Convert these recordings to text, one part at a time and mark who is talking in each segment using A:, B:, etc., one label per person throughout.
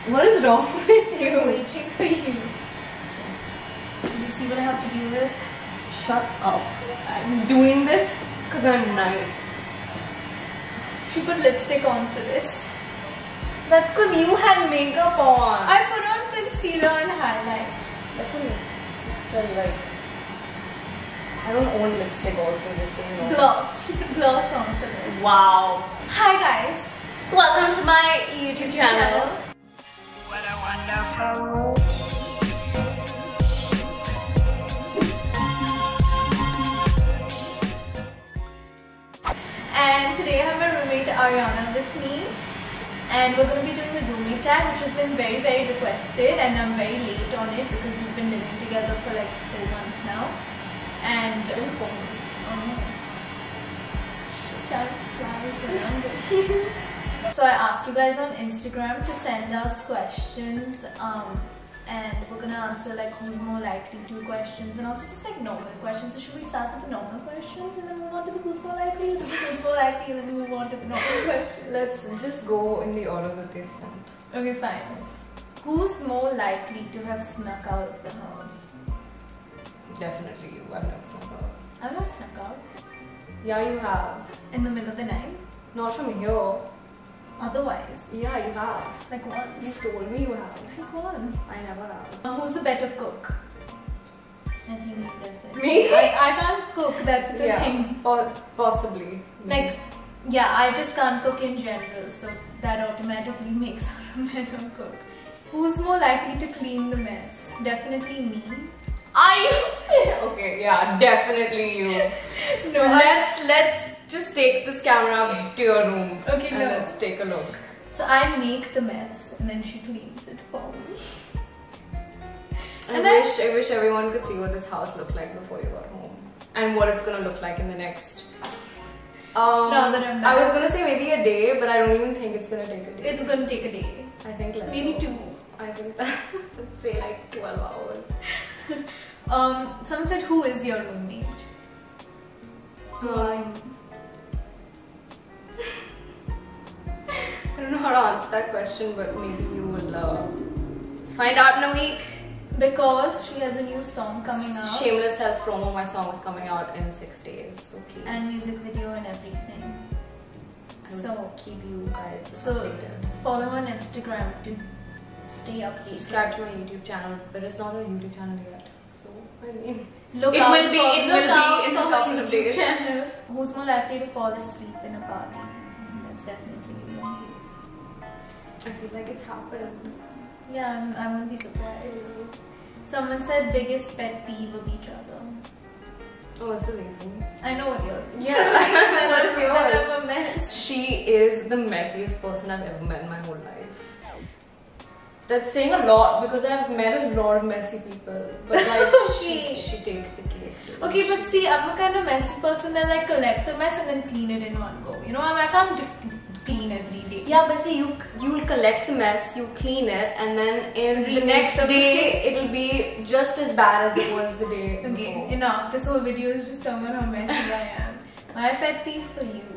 A: What is wrong with you?
B: I'm waiting for you. Do you see what I have to deal with?
A: Shut up. I'm doing this because I'm nice.
B: She put lipstick on for this.
A: That's because you had makeup on.
B: I put on concealer and highlight.
A: That's like... I don't own lipstick also, just so you know.
B: Gloss. She put gloss on for this.
A: Wow.
B: Hi guys.
A: Welcome to my YouTube channel.
C: What a wonderful.
B: And today I have my roommate Ariana with me. And we're going to be doing the roommate tag, which has been very, very requested. And I'm very late on it because we've been living together for like 4 months now. And almost. Time flies around it. So I asked you guys on Instagram to send us questions. And we're gonna answer like who's more likely to questions and also just like normal questions. So should we start with the normal questions and then move on to the who's more likely, or do the who's more likely and then move on to the normal questions?
A: Let's just go in the order that they've sent.
B: Okay, fine. Who's more likely to have snuck out of the house?
A: Definitely you. I've never snuck out.
B: I've not snuck out.
A: Yeah, you have.
B: In the middle of the night?
A: Not from here.
B: Otherwise?
A: Yeah, you have.
B: Like
A: You
B: once?
A: told me you have.
B: Like once?
A: I never have.
B: Who's the better cook? I think you definitely.
A: Me?
B: I can't cook, that's the thing.
A: Possibly.
B: Like, yeah, I just can't cook in general, so that automatically makes her a better cook. Who's more likely to clean the mess? Definitely me.
A: Are you? Okay, yeah, definitely you.
B: No,
A: Let's just take this camera to your room.
B: Okay,
A: and
B: no.
A: let's take a look.
B: So I make the mess and then she cleans it for me.
A: I wish everyone could see what this house looked like before you got home. And what it's gonna look like in the next...
B: Now that I'm
A: I
B: back.
A: was gonna say maybe a day, but I don't even think it's gonna take a day.
B: It's gonna take a day.
A: I think less.
B: Maybe 2.
A: I think let's say like 12 hours.
B: Someone said, who is your roommate?
A: I don't know how to answer that question, but maybe you will find out in a week.
B: Because she has a new song coming out.
A: Shameless self promo. My song is coming out in 6 days, so please.
B: And music video and everything.
A: I will
B: So
A: keep you guys
B: So
A: updated.
B: follow on Instagram to stay updated.
A: Subscribe to my YouTube channel, but it's not a YouTube channel yet. So I mean,
B: Look
A: it
B: out
A: will be.
B: for-
A: It
B: look
A: will
B: out
A: be in a
B: for her
A: couple of
B: YouTube
A: days.
B: channel. Who's more likely to fall asleep in a party? That's definitely you.
A: I feel like it's happened.
B: Yeah, I won't be surprised. Someone said biggest pet peeve of each other.
A: Oh, this is easy.
B: I know what yours is.
A: Yeah. What is yours?
B: That I'm a mess.
A: She is the messiest person I've ever met in my whole life. That's saying a lot because I've met a lot of messy people. But like,
B: Okay.
A: she takes the cake.
B: Okay, but see, I'm a kind of messy person that like collect the mess and then clean it in one go. You know, I can't clean every day.
A: Yeah, but see, you'll collect the mess, you clean it, and then in the
B: Remake
A: next
B: the
A: day it'll be just as bad as it was the day
B: Okay,
A: before.
B: enough. This whole video is just talking about how messy I am. My pet peeve for you.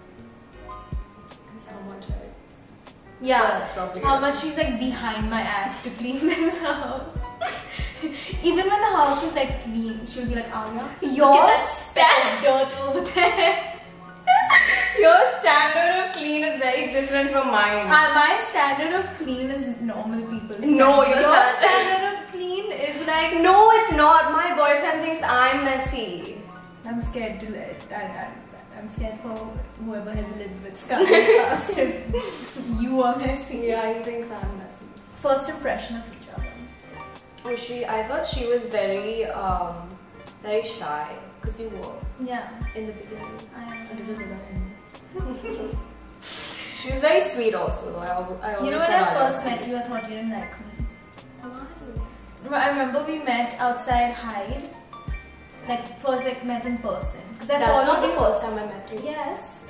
A: That's how much I...
B: Yeah,
A: That's probably
B: how
A: it.
B: much she's like behind my ass to clean this house. Even when the house is like clean, she'll be like, Arya,
A: Your
B: look at that speck of dirt over there.
A: Your standard of clean is very different from mine.
B: My standard of clean is normal people's.
A: No,
B: standard.
A: your
B: Your
A: standard-
B: standard of clean is like.
A: No, it's not. My boyfriend thinks I'm messy.
B: I'm scared to let. I'm scared for whoever has lived with Scar past if you are messy.
A: Yeah, he thinks I'm messy.
B: First impression of each other.
A: Oh, I thought she was very, very shy. Because you were
B: Yeah,
A: in the beginning.
B: I
A: A little
B: am.
A: bit of him. She was very sweet also, though. I always
B: You know when
A: said
B: I
A: was
B: first met
A: sweet.
B: you, I thought you didn't like me.
A: Why?
B: I remember we met outside Hyde. Like first like met in person. Because I
A: That's not
B: followed
A: the
B: you.
A: first time I met you.
B: Yes.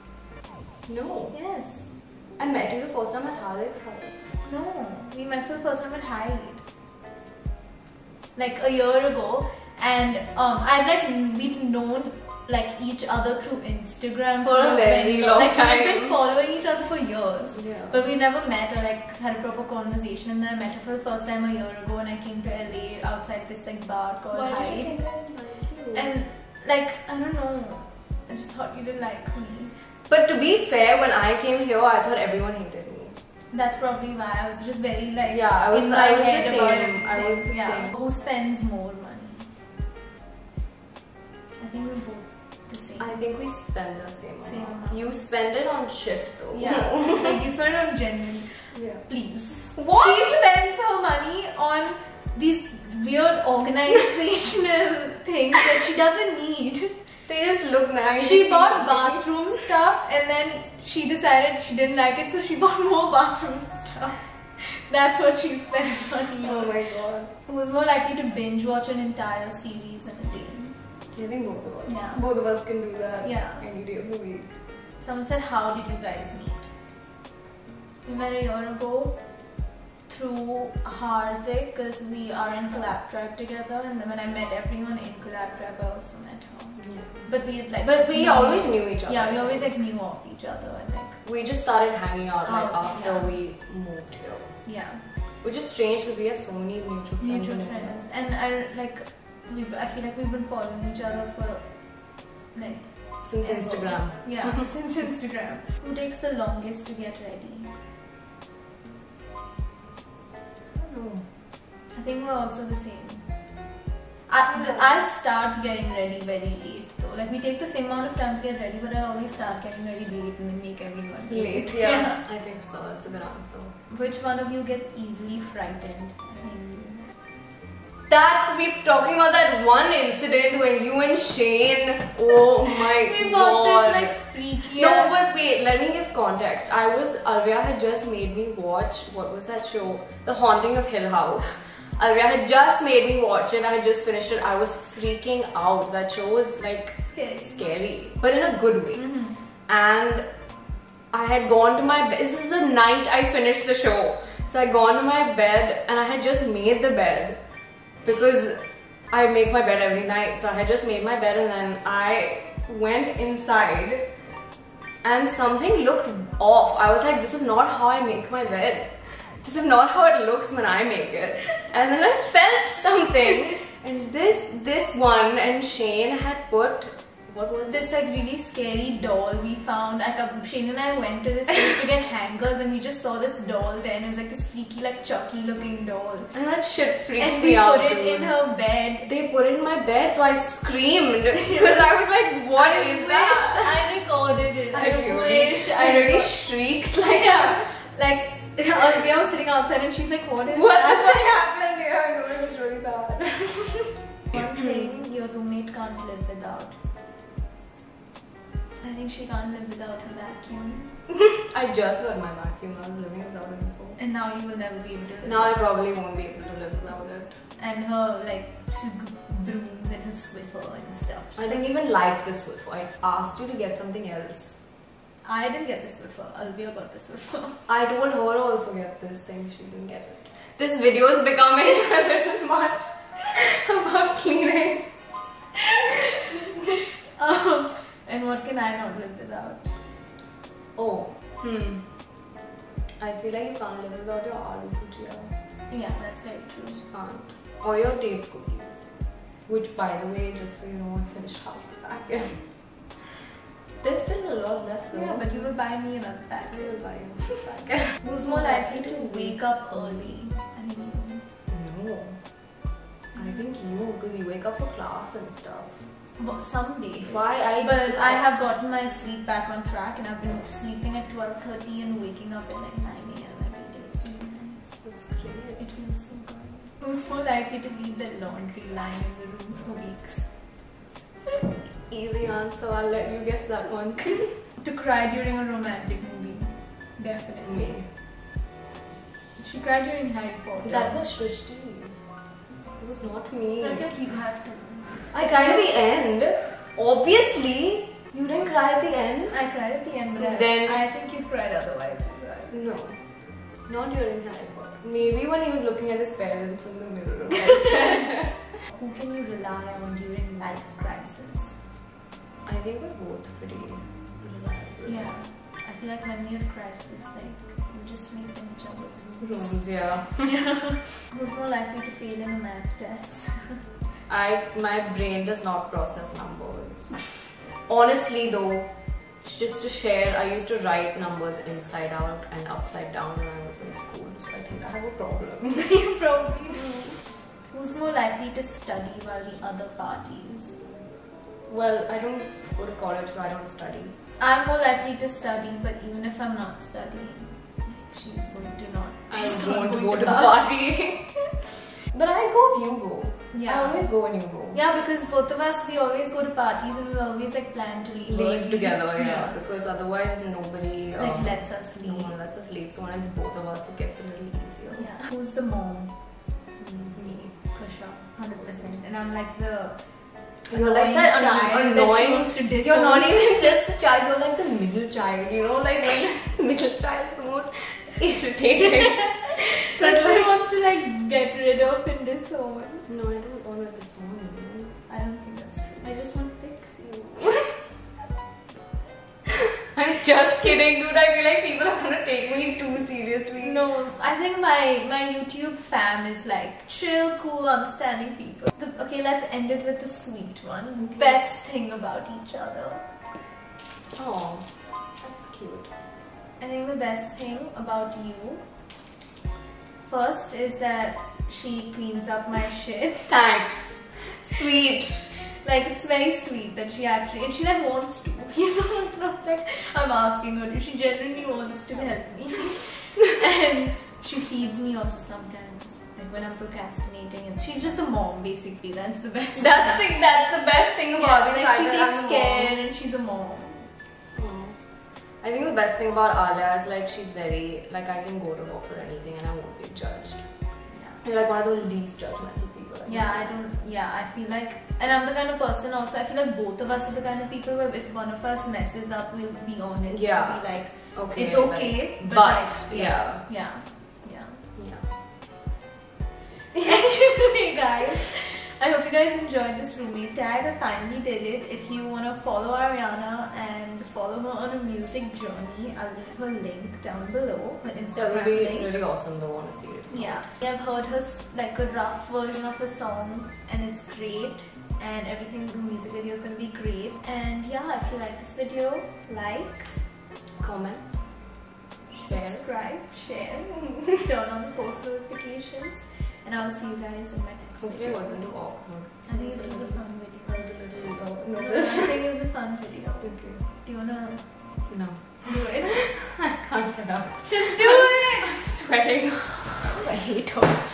A: No.
B: Yes.
A: I met you the first time at Harik's house.
B: No. We met for the first time at Hyde. Like a year ago. And we'd known like each other through Instagram
A: For a very long
B: like,
A: time.
B: We've been following each other for years,
A: Yeah.
B: but we never met or like had a proper conversation. And then I met her for the first time a year ago when I came to LA outside this like bar called
A: Why did
B: Hyde.
A: you think I didn't like you?
B: And like I don't know, I just thought you didn't like me.
A: But to be fair, when I came here, I thought everyone hated me.
B: That's probably why I was just very like
A: Yeah, I was-
B: in my
A: I was the
B: head about
A: same. I was the
B: yeah.
A: same.
B: Who spends more money? I think we both the same.
A: I think we spend the same
B: Same
A: amount.
B: amount.
A: You spend it on shit though.
B: Yeah, like you spend on genuine.
A: Yeah.
B: Please.
A: What?
B: She spends her money on these weird organizational things that she doesn't need.
A: They just look nice.
B: She bought bathroom stuff and then she decided she didn't like it, so she bought more bathroom stuff. That's what she spends money
A: Oh
B: on.
A: my god.
B: Who's more likely to binge watch an entire series in a day?
A: I think both of us.
B: Yeah.
A: Both of us can do that.
B: Yeah.
A: Any day of the week.
B: Someone said, how did you guys meet? We met a year ago through Hardik because we are in Collab Tribe together, and then when I met everyone in Collab Tribe, I also met her.
A: Yeah.
B: But we like.
A: But we always knew each other.
B: Yeah, we always like knew of each other and like.
A: We just started hanging out like
B: Oh,
A: after
B: yeah.
A: we moved here.
B: Yeah.
A: Which is strange because we have so many mutual friends.
B: Mutual
A: in India.
B: friends, and I like. I feel like we've been following each other for like.
A: Since
B: ever.
A: Instagram.
B: Yeah, since Instagram. Who takes the longest to get ready?
A: I don't know.
B: I think we're also the same. I'll start getting ready very late though. Like we take the same amount of time to get ready, but I'll always start getting ready late and then make everyone
A: Late, yeah. I think so. That's a good answer.
B: Which one of you gets easily frightened?
A: That's we talking about that one incident when you and Shane. Oh my
B: We
A: god.
B: bought this like freaky.
A: No, but wait, let me give context. Alvia had just made me watch, what was that show? The Haunting of Hill House. Alvia had just made me watch it, I had just finished it. I was freaking out. That show was like scary, but in a good way. And I had gone to my bed. This was the night I finished the show. So I had gone to my bed and I had just made the bed. Because I make my bed every night, so I had just made my bed and then I went inside and something looked off. I was like, this is not how I make my bed. This is not how it looks when I make it. And then I felt something and this one and Shane had put, what was
B: this like really scary doll we found. Shane and I went to this place to get hangers and we just saw this doll there and it was like this freaky like Chucky looking doll.
A: And that shit freaked
B: And
A: me
B: we
A: out.
B: put it
A: dude.
B: in her bed.
A: They put it in my bed, so I screamed because I was like, "What is that?"
B: I recorded it. I wish
A: I really shrieked like,
B: yeah. Like Olivia was sitting outside and she's like, "What is
A: "What
B: that?"
A: the fuck happened here?" I know it was really bad.
B: One thing your roommate can't live without. I think she can't live without her vacuum.
A: I just got my vacuum. I was living without it before.
B: And now you will never be able to live
A: Now I probably won't be able to live without it.
B: and her like brooms and her Swiffer and stuff.
A: I didn't even like the Swiffer. I asked you to get something else.
B: I didn't get the Swiffer. Alvia got the Swiffer.
A: I told her also get this thing. She didn't get it. This video is becoming a little much about cleaning.
B: And what can I not live without?
A: Oh, I feel like you can't live without your aloo bhujia.
B: Yeah, that's very true.
A: You can't. Or your dates cookies. Which, by the way, just so you know, I finished half the packet. There's still a lot left though.
B: Yeah, but you will buy me another
A: I
B: packet.
A: will buy you a packet.
B: Who's more likely to wake up early? I think you.
A: No. I think you, because you wake up for class and stuff.
B: Well, some days.
A: Why?
B: But I have gotten my sleep back on track and I've been sleeping at 12:30 and waking up at like 9 AM every day. It's really nice.
A: That's great.
B: It feels so good. Who's more likely to leave their laundry lying in the room for weeks?
A: Easy answer. I'll let you guess that one.
B: To cry during a romantic movie. Definitely.
A: Me.
B: She cried during Harry Potter.
A: That was Shrishti. It was not me.
B: I feel like you have to.
A: I cried at the end. Obviously, you didn't cry at the end.
B: I cried at the end,
A: So
B: but
A: then-
B: I think you cried otherwise.
A: No, not during Harry Potter. Maybe when he was looking at his parents in the mirror. I said.
B: Who can you rely on during life crisis?
A: I think we're both pretty reliable.
B: Yeah. I feel like when we have crisis, like, we just sleep in each other's rooms.
A: Yeah.
B: Who's more likely to fail in a math test?
A: My brain does not process numbers. Honestly though, just to share, I used to write numbers inside out and upside down when I was in school, so I think I have a problem.
B: You probably do. Who's more likely to study while the other parties?
A: Well, I don't go to college, so I don't study.
B: I'm more likely to study, but even if I'm not studying, she's going to not.
A: I won't go to the party. But I go if you go.
B: Yeah.
A: I always go when you go.
B: Yeah, because both of us, we always go to parties and we always like plan to leave.
A: Leave together, yeah. Because otherwise nobody
B: like lets us
A: no
B: leave.
A: one lets us leave. So when it's both of us, it gets a little easier.
B: Yeah. Who's the mom?
A: Me.
B: For sure, 100%. And I'm like the.
A: You're like that
B: child
A: annoying.
B: that she wants to disown.
A: You're not even just the child. You're like the middle child. You know, like when the middle child is the most irritating.
B: That she wants to like get rid of and disown.
A: No, I don't want to disown you.
B: I don't think that's true.
A: I just want to fix you. I'm just kidding, dude. I feel like people are gonna take me too seriously.
B: No, I think my YouTube fam is like chill, cool, understanding people. Okay, let's end it with the sweet one.
A: Okay.
B: Best thing about each other.
A: Oh, that's cute.
B: I think the best thing about you, first, is that she cleans up my shit.
A: Thanks. Sweet.
B: Like, it's very sweet that she actually, and she like wants to, you know, it's not like I'm asking her to, she genuinely wants to help me. And she feeds me also sometimes, like when I'm procrastinating, and she's just a mom basically, that's the best.
A: That's the best thing about
B: yeah,
A: it.
B: like she takes care and she's a mom.
A: I think the best thing about Alia is like she's very, like I can go to her for anything and I won't be judged.
B: Yeah.
A: You're like one of the least judgmental people.
B: I feel like, and I'm the kind of person also, I feel like both of us are the kind of people where if one of us messes up, we'll be honest.
A: Yeah.
B: We'll be like,
A: okay,
B: it's okay,
A: but
B: like,
A: yeah.
B: Anyway, guys, I hope you guys enjoyed this roommate tag. I finally did it. If you want to follow Ariana and follow her on a music journey, I'll leave her link down below. Her Instagram
A: That would be
B: link.
A: really awesome though, on a serious note.
B: Yeah, I've heard her like a rough version of a song, and it's great. And everything, the music video is going to be great. And yeah, if you like this video, like,
A: Comment, share,
B: subscribe, share, turn on the post notifications, and I'll see you guys in my next
A: hopefully it
B: video.
A: wasn't too awkward.
B: I think it was a fun video.
A: It was a little
B: No, I
A: nervous.
B: think it was a fun video.
A: Okay.
B: Do you wanna
A: No.
B: do it?
A: I can't get up.
B: Just do it!
A: I'm sweating. I hate her.